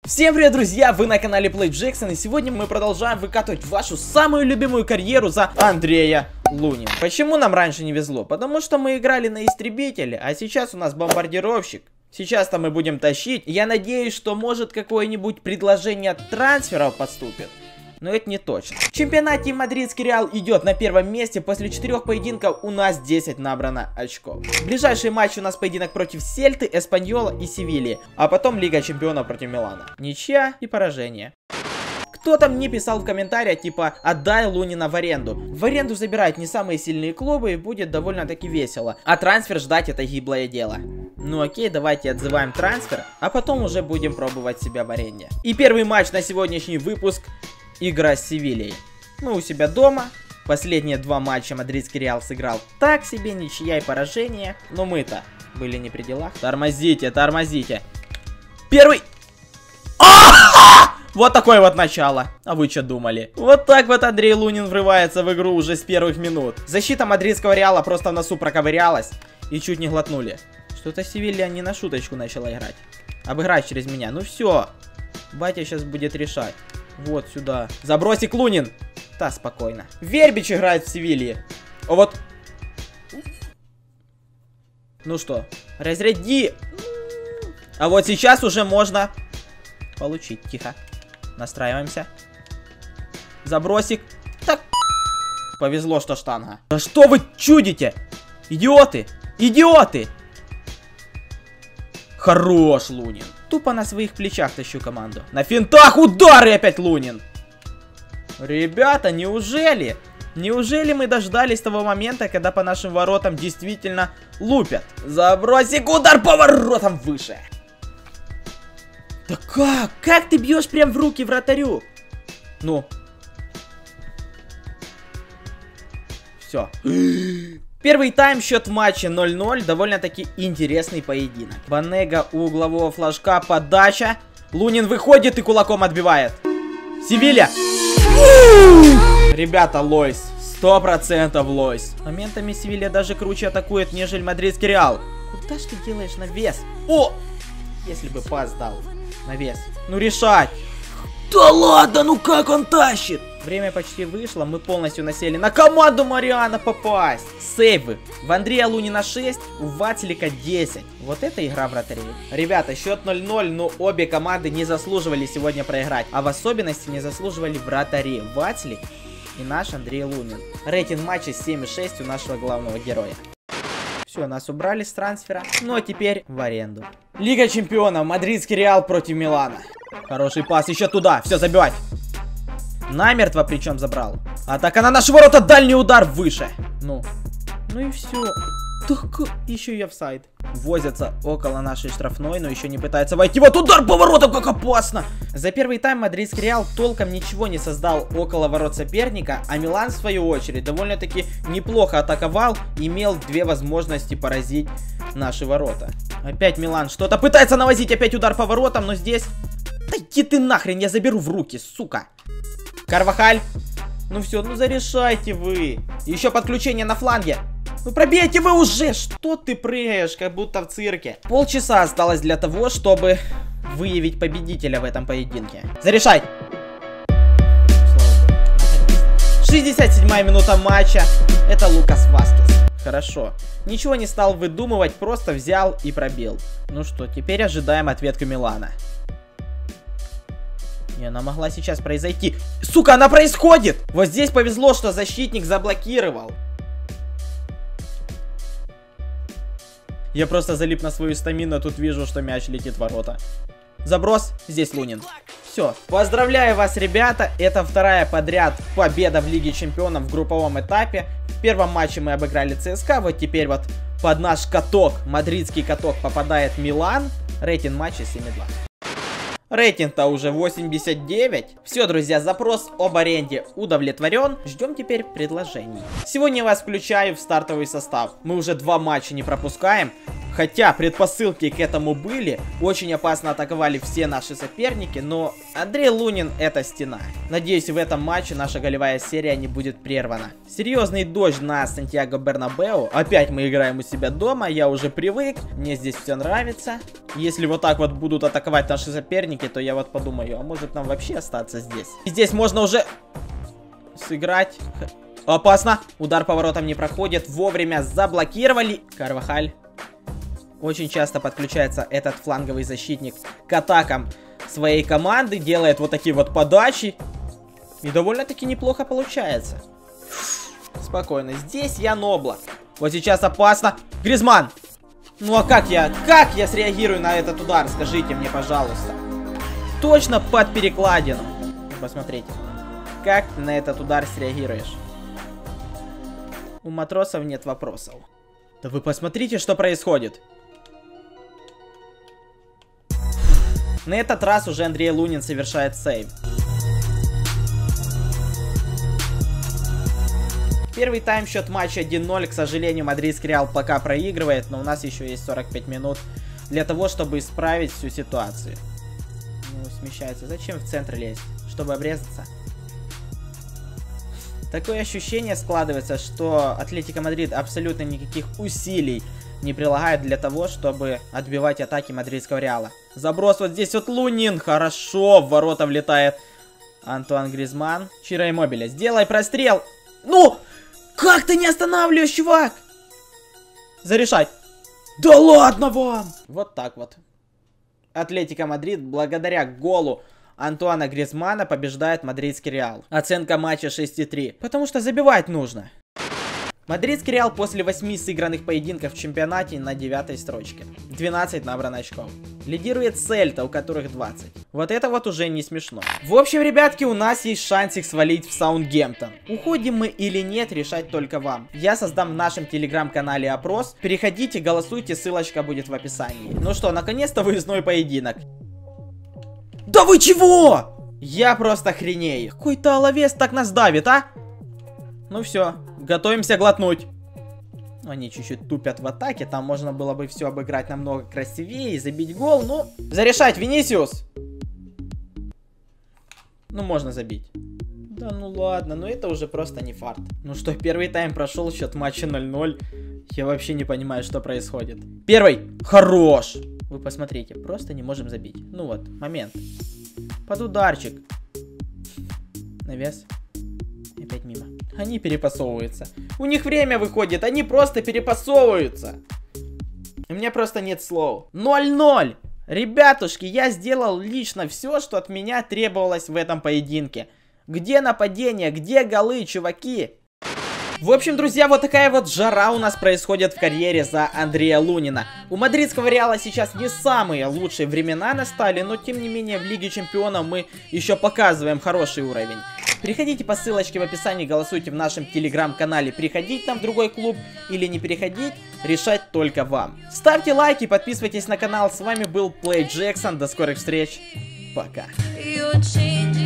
Всем привет, друзья! Вы на канале PlayJackson, и сегодня мы продолжаем выкатывать вашу самую любимую карьеру за Андрея Лунина. Почему нам раньше не везло? Потому что мы играли на истребителе, а сейчас у нас бомбардировщик. Сейчас-то мы будем тащить. Я надеюсь, что может какое-нибудь предложение трансферов поступит. Но это не точно. В чемпионате мадридский Реал идет на первом месте. После 4 поединков у нас 10 набрано очков. Ближайший матч у нас поединок против Сельты, Эспаньола и Севильи. А потом Лига Чемпионов против Милана. Ничья и поражение. Кто-то мне писал в комментариях, типа, отдай Лунина в аренду. В аренду забирать не самые сильные клубы, и будет довольно-таки весело. А трансфер ждать — это гиблое дело. Ну окей, давайте отзываем трансфер, а потом уже будем пробовать себя в аренде. И первый матч на сегодняшний выпуск — игра с Севильей. Мы у себя дома. Последние 2 матча мадридский Реал сыграл так себе, ничья и поражение. Но мы-то были не при делах. Тормозите, тормозите. Первый... Вот такое вот начало. А вы что думали? Вот так вот Андрей Лунин врывается в игру уже с первых минут. Защита мадридского Реала просто в носу проковырялась и чуть не глотнули. Что-то Севилья не на шуточку начала играть. Обыграть через меня. Ну все. Батя сейчас будет решать. Вот сюда. Забросик, Лунин. Да, спокойно. Вербич играет в Севилье. О, вот. Ну что, разряди. А вот сейчас уже можно получить. Тихо. Настраиваемся. Забросик. Так. Повезло, что штанга. Да что вы чудите? Идиоты. Идиоты. Хорош, Лунин. Тупо на своих плечах тащу команду. На финтах удары опять Лунин. Ребята, неужели? Неужели мы дождались того момента, когда по нашим воротам действительно лупят? Забросик, удар по воротам выше. Да как? Как ты бьешь прям в руки вратарю? Ну. Все. Первый тайм, счет в матче 0-0, довольно-таки интересный поединок. Банега у углового флажка, подача. Лунин выходит и кулаком отбивает. Севилья. Ребята, Лойс. 100% Лойс. Моментами Севилья даже круче атакует, нежели мадридский Реал. Куда ж ты делаешь навес? О! Если бы пас дал. Навес. Ну решать. Да ладно, ну как он тащит? Время почти вышло, мы полностью насели на команду Мариана попасть. Сейвы. В Андрея Лунина 6, у Вацлика 10. Вот это игра вратарей. Ребята, счет 0-0, но обе команды не заслуживали сегодня проиграть. А в особенности не заслуживали вратари Вацлик и наш Андрей Лунин. Рейтинг матча 7,6 у нашего главного героя. Все, нас убрали с трансфера. Ну а теперь в аренду. Лига Чемпионов, мадридский Реал против Милана. Хороший пас, еще туда, все, забивать. Намертво причем забрал. Атака на наши ворота, дальний удар выше. Ну и все. Так, еще и офсайд. Возятся около нашей штрафной, но еще не пытается войти. Вот удар по воротам, как опасно. За первый тайм мадридский Реал толком ничего не создал около ворот соперника, а Милан, в свою очередь, довольно-таки неплохо атаковал, имел 2 возможности поразить наши ворота. Опять Милан что-то пытается навозить, опять удар по воротам, но здесь... Да иди ты нахрен, я заберу в руки, сука. Карвахаль. Ну все, ну зарешайте вы. Еще подключение на фланге. Ну пробейте вы уже. Что ты прыгаешь, как будто в цирке? Полчаса осталось для того, чтобы выявить победителя в этом поединке. Зарешай. 67-я минута матча. Это Лукас Васкес. Хорошо. Ничего не стал выдумывать, просто взял и пробил. Ну что, теперь ожидаем ответку Милана. И она могла сейчас произойти. Сука, она происходит! Вот здесь повезло, что защитник заблокировал. Я просто залип на свою стамину, тут вижу, что мяч летит в ворота. Заброс, здесь Лунин. Все. Поздравляю вас, ребята. Это 2-я подряд победа в Лиге Чемпионов в групповом этапе. В первом матче мы обыграли ЦСКА. Вот теперь вот под наш каток, мадридский каток, попадает Милан. Рейтинг матча 7,2. Рейтинг-то уже 89. Все, друзья, запрос об аренде удовлетворен. Ждем теперь предложений. Сегодня я вас включаю в стартовый состав. Мы уже 2 матча не пропускаем. Хотя предпосылки к этому были, очень опасно атаковали все наши соперники, но Андрей Лунин — это стена. Надеюсь, в этом матче наша голевая серия не будет прервана. Серьезный дождь на Сантьяго Бернабеу. Опять мы играем у себя дома, я уже привык, мне здесь все нравится. Если вот так вот будут атаковать наши соперники, то я вот подумаю, а может нам вообще остаться здесь? И здесь можно уже сыграть. Опасно. Удар поворотом не проходит. Вовремя заблокировали. Карвахаль. Очень часто подключается этот фланговый защитник к атакам своей команды. Делает вот такие вот подачи. И довольно-таки неплохо получается. Спокойно. Здесь я Нобла. Вот сейчас опасно. Гризман. Ну а как я среагирую на этот удар? Скажите мне, пожалуйста. Точно под перекладину. Посмотрите. Как ты на этот удар среагируешь? У матросов нет вопросов. Да вы посмотрите, что происходит. На этот раз уже Андрей Лунин совершает сейв. Первый тайм-счет матча 1-0. К сожалению, мадридский Реал пока проигрывает, но у нас еще есть 45 минут для того, чтобы исправить всю ситуацию. Ну, смещается. Зачем в центр лезть? Чтобы обрезаться? Такое ощущение складывается, что Атлетико Мадрид абсолютно никаких усилий не прилагает для того, чтобы отбивать атаки мадридского Реала. Заброс вот здесь вот Лунин. Хорошо, в ворота влетает Антуан Гризман. Чиро Иммобиле, сделай прострел. Ну, как ты не останавливаешь, чувак? Зарешать. Да ладно вам. Вот так вот. Атлетико Мадрид благодаря голу Антуана Гризмана побеждает мадридский Реал. Оценка матча 6,3. Потому что забивать нужно. Мадридский Реал после 8 сыгранных поединков в чемпионате на 9-й строчке. 12 набрано очков. Лидирует Сельта, у которых 20. Вот это вот уже не смешно. В общем, ребятки, у нас есть шансик свалить в Саутгемптон. Уходим мы или нет, решать только вам. Я создам в нашем телеграм-канале опрос. Переходите, голосуйте, ссылочка будет в описании. Ну что, наконец-то выездной поединок. Да вы чего? Я просто охренею. Какой-то оловец так нас давит, а? Ну все, готовимся глотнуть. Они чуть-чуть тупят в атаке. Там можно было бы все обыграть намного красивее и забить гол. Ну, зарешать, Винисиус. Ну, можно забить. Да ну ладно, но это уже просто не фарт. Ну что, первый тайм прошел, счет матча 0-0. Я вообще не понимаю, что происходит. Первый. Хорош. Вы посмотрите, просто не можем забить. Ну вот, момент. Под ударчик. Навес. Опять мимо. Они перепасовываются. У них время выходит, они просто перепасовываются. У меня просто нет слов. 0-0. Ребятушки, я сделал лично все, что от меня требовалось в этом поединке. Где нападение, где голы, чуваки? В общем, друзья, вот такая вот жара у нас происходит в карьере за Андрея Лунина. У мадридского Реала сейчас не самые лучшие времена настали, но тем не менее в Лиге Чемпионов мы еще показываем хороший уровень. Переходите по ссылочке в описании, голосуйте в нашем телеграм-канале, переходить нам в другой клуб или не переходить, решать только вам. Ставьте лайки, подписывайтесь на канал, с вами был Play Jackson, до скорых встреч, пока.